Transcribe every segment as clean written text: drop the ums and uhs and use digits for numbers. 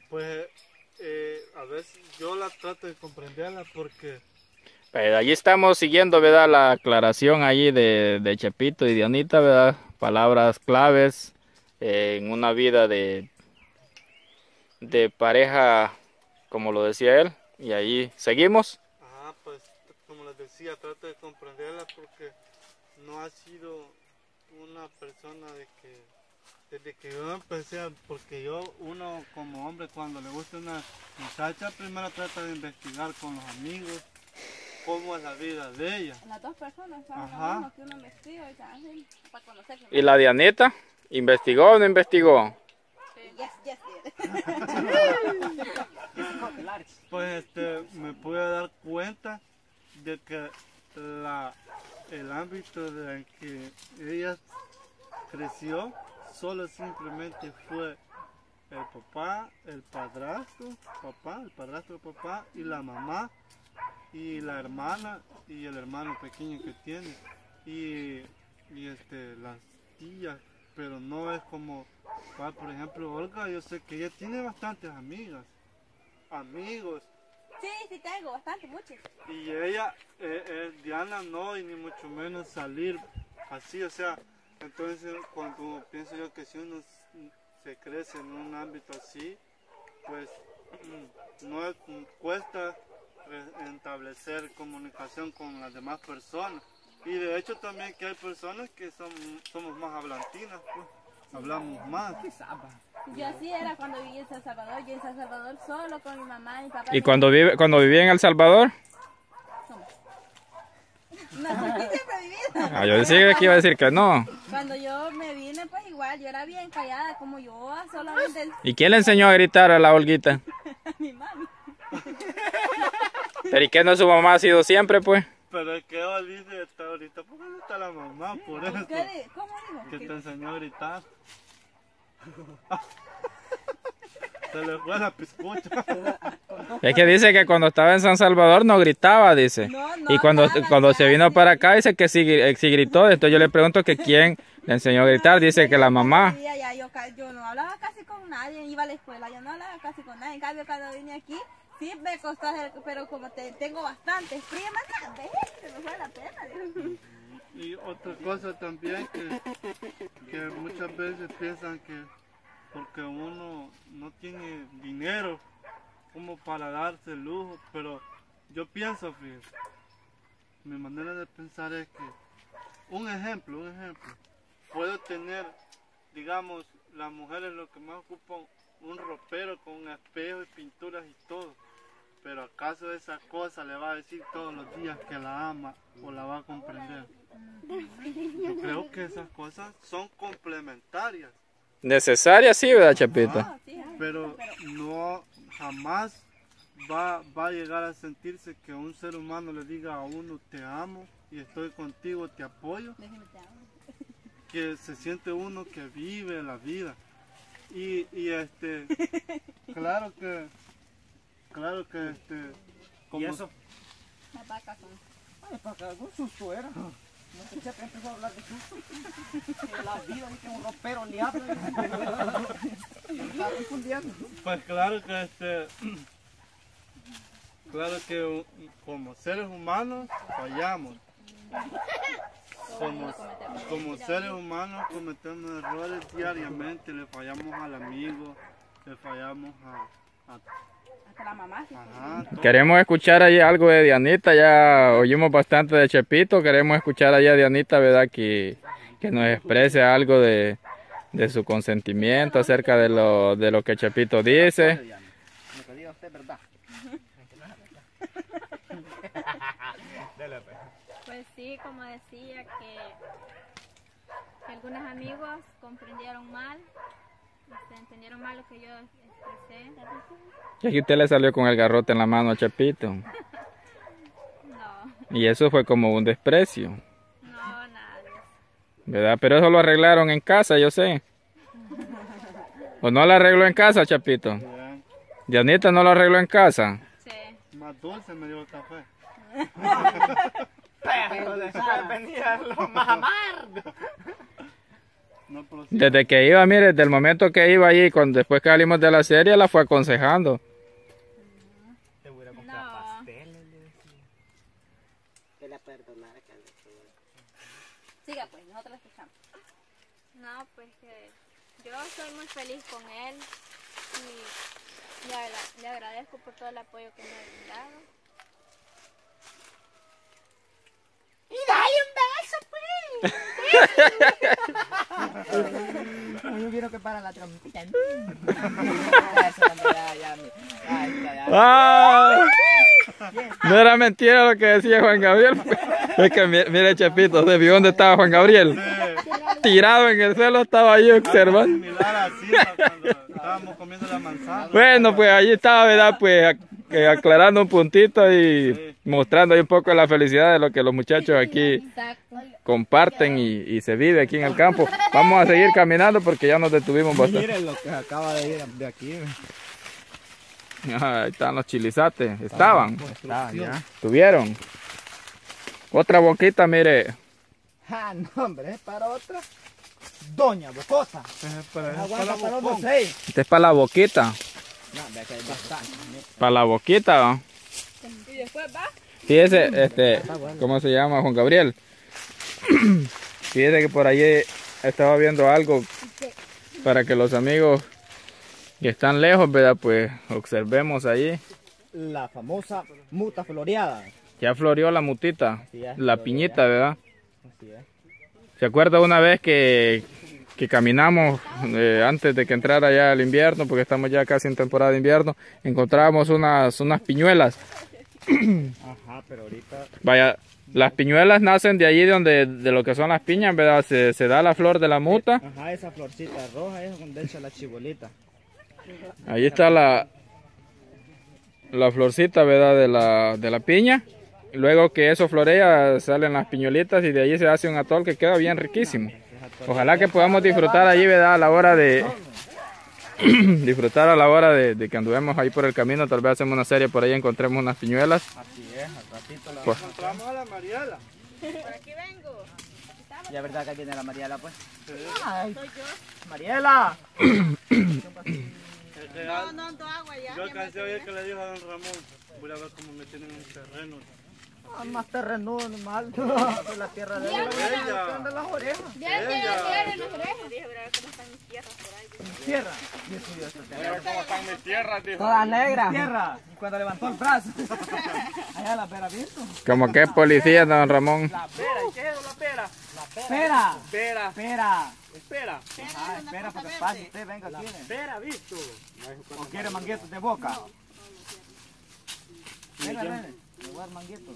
Pues a veces yo la trato de comprenderla porque... Allí estamos siguiendo, ¿verdad? La aclaración allí de Chepito y Dianita, ¿verdad? Palabras claves en una vida de pareja, como lo decía él. Y ahí seguimos. Ajá, pues como les decía, trato de comprenderla porque no ha sido una persona de que... Desde que yo empecé, porque uno como hombre cuando le gusta una muchacha, primero trata de investigar con los amigos cómo es la vida de ella. Las dos personas son Ajá. lo mismo que uno investiga y así, para conocerse. ¿Y la Dianita? ¿Investigó o no investigó? Yes. Pues me pude dar cuenta de que el ámbito en que ella creció solo simplemente fue el papá, el padrastro de papá y la mamá y la hermana y el hermano pequeño que tiene y las tías, pero no es como, por ejemplo, Olga, yo sé que ella tiene bastantes amigas, amigos. Sí, tengo bastante, muchos. Y ella, Diana no, y ni mucho menos salir así, o sea, entonces cuando pienso yo que si uno se crece en un ámbito así, pues no cuesta establecer comunicación con las demás personas. Y de hecho también que hay personas que somos más hablantinas, pues, hablamos más. Yo así era cuando viví en San Salvador, yo en San Salvador solo con mi mamá y mi papá. ¿Y cuando vivía en El Salvador? No, aquí siempre he vivido. Yo decía que iba a decir que no. Cuando yo me vine, pues igual, yo era bien callada, como yo, solamente ¿Y quién le enseñó a gritar a la Olguita? mi mami. ¿Pero y qué no su mamá ha sido siempre, pues? Pero es que Olguita está ahorita, ¿por qué no está la mamá? Por eso. ¿Cómo dijo? Que te enseñó a gritar. Se le fue la piscucha. Es que dice que cuando estaba en San Salvador no gritaba, dice. No, Y cuando se vino para acá dice que sí gritó. Entonces yo le pregunto que quién le enseñó a gritar. Dice que la mamá. Yo no hablaba casi con nadie, iba a la escuela, yo no hablaba casi con nadie. En cambio, cuando vine aquí, sí me costó hacer, pero como tengo bastantes primas, se me fue la pena. Y otra cosa también que muchas veces piensan que porque uno no tiene dinero como para darse lujo, pero yo pienso, fíjate, mi manera de pensar es que un ejemplo, puedo tener, digamos, las mujeres lo que más ocupan un ropero con un espejo y pinturas y todo, pero acaso esa cosa le va a decir todos los días que la ama o la va a comprender. Yo creo que esas cosas son complementarias. Necesaria, sí, ¿verdad, Chapito? Pero no jamás va a llegar a sentirse que un ser humano le diga a uno te amo y estoy contigo, te apoyo. Que se siente uno que vive la vida. Y claro que como ¿Y eso? Las vacas son. Ay, para que algún susto era. No sé si empezó a hablar de susto. Que la vida, ni que un ropero le habla. Me estaba confundiendo. pues claro que como seres humanos fallamos. Como seres humanos cometemos errores diariamente, le fallamos al amigo, le fallamos Hasta la mamá. Sí, todo. Queremos escuchar ahí algo de Dianita, ya oímos bastante de Chepito, queremos escuchar allá a Dianita, ¿verdad? Que nos exprese algo de su consentimiento acerca de lo que Chepito dice. Lo que diga usted es verdad. Pues sí, como decía, que algunos amigos comprendieron mal, entendieron mal lo que yo expresé. Y aquí usted le salió con el garrote en la mano a Chepito. No, Y eso fue como un desprecio, no, nada de eso. ¿verdad? Pero eso lo arreglaron en casa, yo sé. ¿O no lo arregló en casa, Chapito? Bien. Dianita no lo arregló en casa. Sí. Más dulce me dio el café. Pero después venía lo más amargo. No procede. Desde que iba, mire, desde el momento que iba allí, cuando después que salimos de la serie, la fue aconsejando. Te voy a comprar No. pasteles, le decía. Que la perdonara que le todo. Siga pues, nosotros la escuchamos. No, pues que yo soy muy feliz con él y le agradezco por todo el apoyo que me ha brindado. Yo quiero que para la trompeta. ¡Ah! No era mentira lo que decía Juan Gabriel. Es que mire, Chepito, ¿se vio dónde estaba Juan Gabriel? Tirado en el suelo, estaba ahí observando. Similar así a cuando estábamos comiendo la manzana. Bueno, pues allí estaba, ¿verdad? Pues aclarando un puntito y mostrando ahí un poco la felicidad de lo que los muchachos aquí comparten y se vive aquí en el campo. Vamos a seguir caminando porque ya nos detuvimos bastante. Miren lo que acaba de ir de aquí. Ahí están los chilizates. ¿Estaban? Está, ya. ¿Tuvieron? Otra boquita, mire. Ah, no, hombre, es para otra. Doña Bocosa. Para Aguanta para los 6. Este es para la boquita. No, ve que hay bastante. Para la boquita, ¿va? Y después va. Fíjese, ¿cómo se llama? Juan Gabriel. Fíjese que por allí estaba viendo algo para que los amigos que están lejos, ¿verdad? Pues observemos allí. La famosa muta floreada. Ya floreó la mutita, Así es, la floreó piñita, ya. ¿verdad? Así es. ¿Se acuerda una vez que caminamos antes de que entrara ya el invierno, porque estamos ya casi en temporada de invierno, encontrábamos unas piñuelas? Ajá, pero ahorita. Vaya, las piñuelas nacen de allí de lo que son las piñas, ¿verdad? Se da la flor de la muta. Ajá, esa florcita roja es donde echa la chibolita. Ahí está la florcita, ¿verdad? De la piña. Luego que eso florea, salen las piñuelitas y de allí se hace un atol que queda bien riquísimo. Ojalá que podamos disfrutar allí, ¿verdad? A la hora de disfrutar a la hora de que anduvemos ahí por el camino. Tal vez hacemos una serie por ahí, encontremos unas piñuelas. Así es, al ratito la. Pues, encontramos a la Mariela. Por aquí vengo. Ya verdad que viene la Mariela, pues. Sí. Ay, soy yo. Mariela. No, no, no agua ya. Yo alcancé a oír que le dijo a don Ramón, voy a ver cómo me tienen un terreno. Ah, más terreno, mal. De la tierra de Ella. de las orejas. Ya tiene Ella. tierra en las orejas. Tierra. ¿Cómo están mis tierras? Toda negra. Tierra. Y cuando levantó el brazo. Allá la pera, ¿visto? Como que es policía, don Ramón. La pera, ¿y qué es la pera? La pera. Pera. Pera. Espera. Ah, espera para que pase usted, venga aquí. Espera, ¿visto? ¿O quiere manguetos de boca? Venga, René. Le voy a dar manguetos.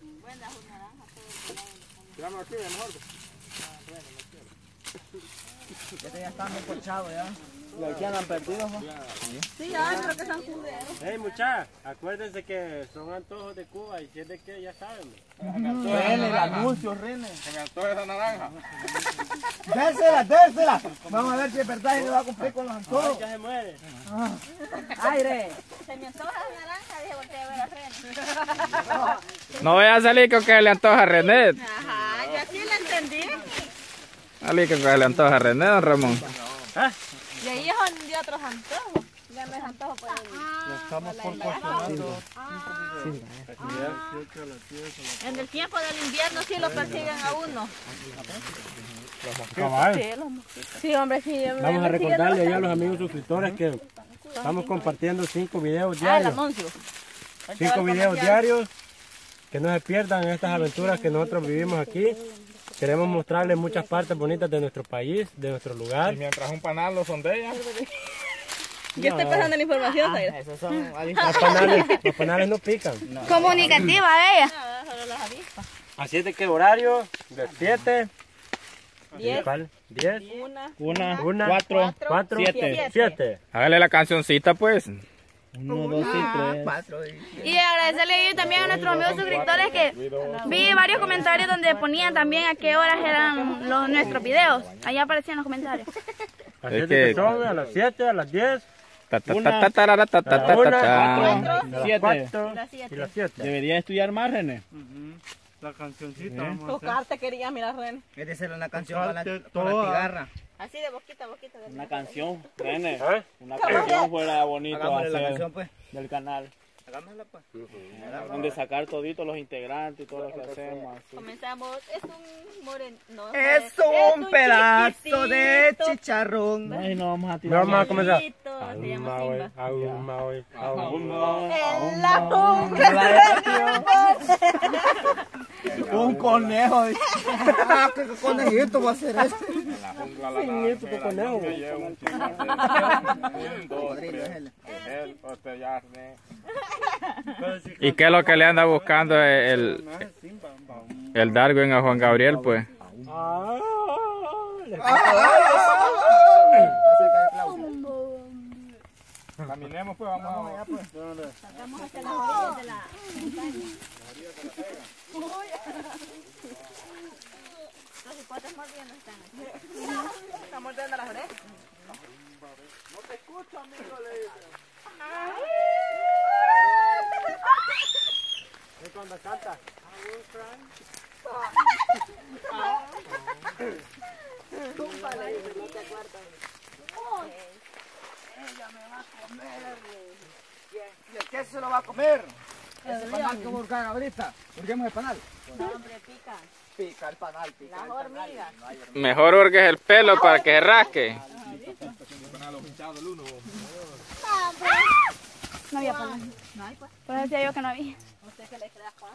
Ya están muy corchados ya. ¿Y aquí andan perdidos, no? Sí, ya, creo que son cuberos. Hey muchachos, acuérdense que son antojos de Cuba y si es de que ya saben. René, el anuncio, René. Se me antoja esa naranja. Désela. Vamos a ver si es verdad y le va a cumplir con los antojos. Ya se muere. Aire. Se me antoja la naranja, dije, volteé a ver a René. No voy a salir con que le antoja a René. Ajá, yo sí la entendí. Salir con que le antoja a René, don Ramón. Y ahí son de otros antojos. Ya no es antojo por el... Estamos proporcionando. En el tiempo del invierno sí lo persiguen a uno. Sí, hombre, sí. Vamos a recordarle ya a los amigos suscriptores que estamos compartiendo 5 videos El diarios. anuncio. 5 videos diarios. Que no se pierdan estas aventuras que nosotros vivimos aquí. Queremos mostrarles muchas partes bonitas de nuestro país, de nuestro lugar. Y mientras un panal lo sondea. Yo estoy pasando la información, Zaira. Esos son Los panales no pican. Comunicativa ella. Solo las avispas. Así es de que horario de 7, 10, 10, 1, 1, 4, 4, 7. 7. Hágale la cancioncita, pues. 1, 2 y 3. Y agradecerle también a nuestros amigos suscriptores que vi varios comentarios donde ponían también a qué horas eran nuestros videos. Allá aparecían los comentarios. Así Es es de que- que son a las 7, a las 10, Ta, ta, ta, ta, tarara, ta, ta, ta, ta, ta. a las 4 y las 7. y las 7. Debería estudiar más, René. la cancioncita. Vamos a hacer. Tocarte quería, mira, René. Es de hacer una canción Tocarte con la toda. tigarra. Así de boquita a boquita. Una canción, René. ¿Ah? Una canción fuera bonito Hagámosle la hacer canción, pues. del canal. Hagámosla, pues. Donde sacar toditos los integrantes y todo lo que hacemos. Así. Comenzamos, es un moreno. No, Es un pedazo de chiquitito. chicharrón. Ay, no vamos a No tirar. vamos a comenzar. Chiquitito, se llama Simba. Aún En la jungla. Un conejo. Ah, ¿qué conejito va a ser este? ¿Y qué es lo que le anda buscando el Darwin a Juan Gabriel, pues? Caminemos pues, vamos allá pues. Sacamos hacia las orillas de la montaña. Los hipotes mordiendo están aquí. Están mordiendo las orejas. ¿Y cuando canta? ¿Y el queso se lo va a comer? Ese panal que buscar ahorita. Busquemos el panal. No, hombre, pica. Pica el panal, pica Las el panal. hormigas. Mejor hurgues el pelo para que se rasque. No había pan. No hay pues. Pues decía yo que no había. Usted que le crea Juan.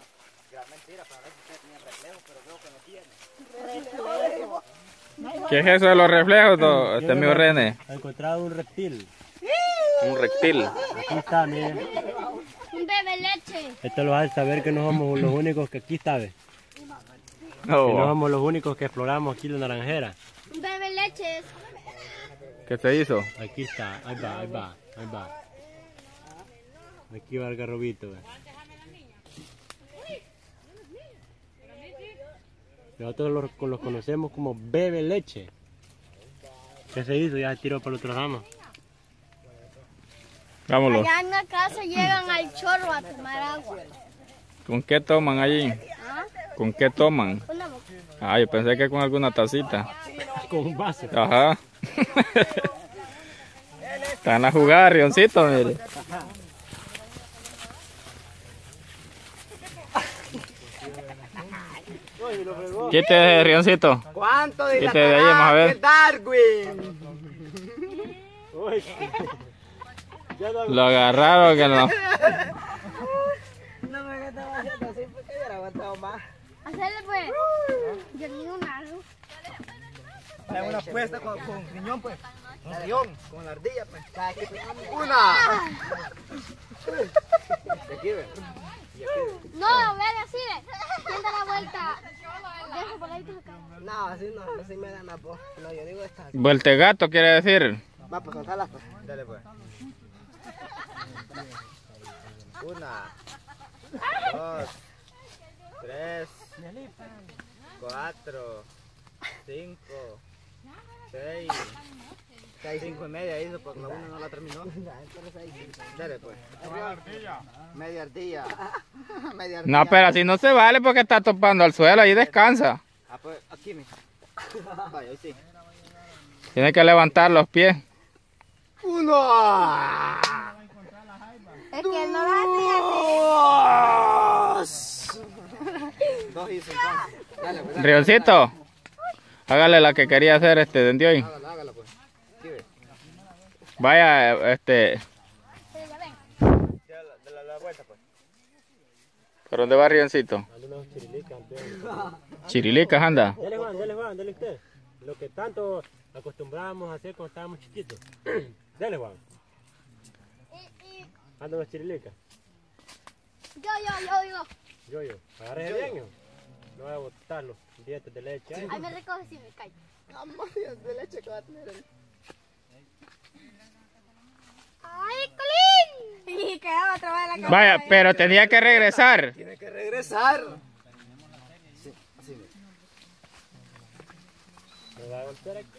¿Qué es eso de los reflejos, este amigo René? He encontrado un reptil. Un reptil. Aquí está, miren. Un bebé leche. Esto lo hace saber que no somos los únicos que aquí está, ¿ves? Que no Oh, somos los únicos que exploramos aquí la naranjera. Un bebé leche. ¿qué se hizo? Aquí está, ahí va, ahí va, ahí va. Aquí va el garrobito, ¿ves? Nosotros los conocemos como bebe leche. ¿Qué se hizo? Ya se tiró para el otro ramo. Vámonos. Allá en la casa llegan al chorro a tomar agua. ¿Con qué toman allí? ¿Con qué toman? Una boca. Ah, yo pensé que con alguna tacita. Con un vaso. Ajá. Están a jugar, Rioncito, mire. Quite ese Rioncito. ¿Cuánto Quite de ahí, vamos a ver. el Darwin? Uy. Ya no- Lo agarraron que no. No me estaba haciendo así porque hubiera aguantado más. Hacerle pues. Yo ni una. Hay una apuesta con riñón, pues. Con riñón, con la ardilla, pues. ¡Una! ¿De aquí, ves? No, ven así, ve. Sienta la vuelta. Deja por ahí acá. No, así no, así me dan la voz. No, yo digo esta. Vueltegato quiere decir. Va, pues soltalas, pues. Dale, pues. 1, 2, 3, 4, 5, 6. 5 y media hizo porque la una no la terminó. Dale, pues. Media ardilla. Media ardilla. No, pero así no se vale porque está topando al suelo y descansa. Ah, pues aquí, mi. Vaya, ahí sí. Tiene que levantar los pies. 1. Es que él no lo hacía así. 2 hizo entonces. Dale, pues. Dale, Rioncito, hágale la que quería hacer de hoy. hágala, pues. Aquí ve. Vaya, De la vuelta, pues. ¿por dónde va Rioncito? Anda unos chirilicas, campeón. Chirilicas anda. Dale Juan, dale usted. Lo que tanto acostumbrábamos a hacer cuando estábamos chiquitos. Dale Juan. Anda unos chirilicas. Yo. Yo. Agárrese bien, yo. No voy a botar los dientes de leche. Ay. Ahí me recoge si me cae. De leche que va a tener. ¡Ay, Colín! Y quedaba otra vez en la Vaya, pero tenía que regresar. Tiene que regresar. Sí, así ve. Me va a golpear aquí.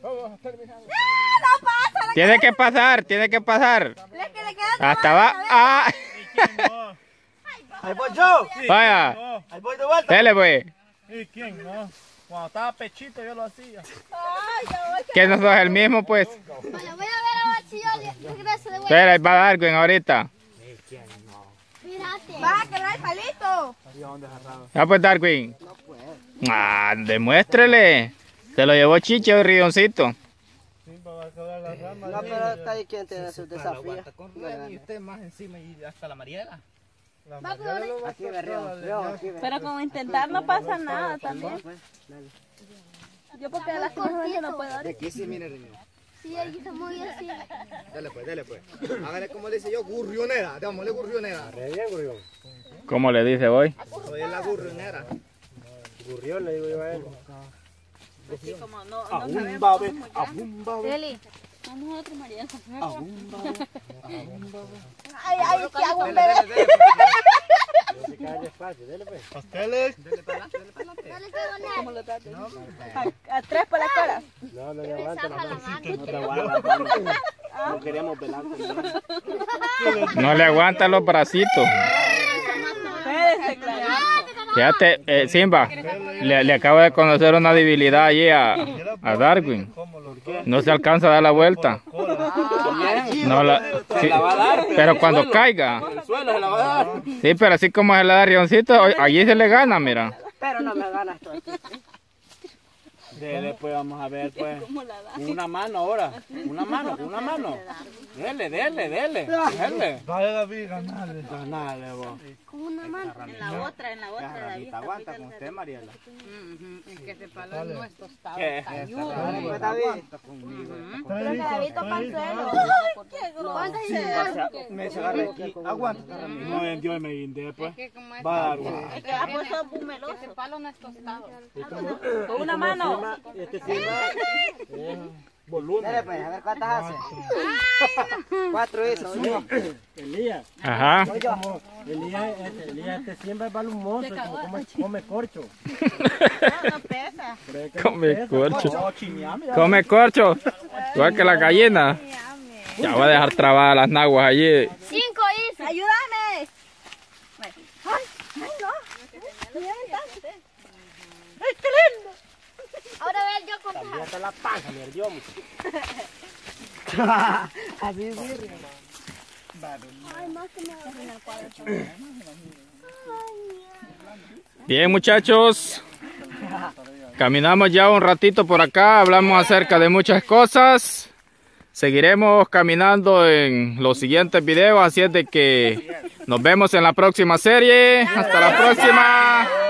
Tiene que pasar. Es que le queda Hasta va. Ah, Ahí voy yo. vaya. Ahí voy de vuelta. Dele, pues. ¿Y quién no? Cuando estaba pechito yo lo hacía. Que no sos el mismo, pues. Vale, voy a ver ahora si yo regreso de vuelta. Espera, ahí va Darwin ahorita. Mírate. Va, que no hay palito. Ya pues, Darwin. Ah, demuéstrele. Se lo llevó Chicho el rioncito. No, pero está ahí quien tiene sus desafíos. Y usted más encima y hasta la Mariela. Aquí Pero con intentar no pasa nada también. Yo porque lastimosamente no puedo. De aquí sí, mire, Reño. Sí, aquí está muy así. Dale pues, dale pues. Hágale como le dice yo, gurrionera. Démosle gurrionera. Re bien, Gurrión. ¿Cómo le dice hoy? Soy la gurrionera. Gurrión le digo yo a él. Así como no sabemos. Deli. Vamos a otro María. Ay, ay, ¿qué hago un Dale, bebé? dale, No se cae despacio, dele pues. Pasteles. dale para adelante, dale para adelante. Dale, te ¿Cómo lo tratas? A tres por la cara. No, no le aguanta la mano. No te aguantas. No queríamos pelarte. No le aguantan los bracitos. Espérese, claro. Fíjate, Simba, le acabo de conocer una debilidad allí a Darwin. No se alcanza a dar la vuelta. No sí, pero cuando caiga. El suelo se la va a dar. Sí, pero así como se le da rioncito, allí se le gana, mira. Pero no me ganas tú. Dele, pues vamos a ver, pues. Una mano ahora. Una mano. Dele. Dele. Vaya David, ganale. Ganale, vos. Con una mano. En la otra, David. Aguanta con usted, Mariela. Es que ese palo no es tostado. ¿Qué? Pues David. Pero David topa el suelo. ¿Cuántas ideas? Me se agarra aquí. Aguanta. No vendió y me guindé, pues. Va a dar, güey. Es que ha puesto bumeloso. Ese palo no es tostado. Con una Este mano. Este Simba volumen. Dale pues, a ver cuántas hace. 4 hizo. Elías. Ajá. Elías este Simba es volumoso, como come corcho. No pesa. Come corcho. Come corcho. Igual que la gallina. Ya voy a dejar trabadas las naguas allí. 5 hice. ¡Ayúdame! ¡Ay, no! ¡Ay, qué lindo! Ahora a ver yo con También hasta la panza me ardió. Así sí. Ay, más que me Bien, muchachos. Caminamos ya un ratito por acá. Hablamos acerca de muchas cosas. Seguiremos caminando en los siguientes videos. Así es de que nos vemos en la próxima serie. Hasta la próxima.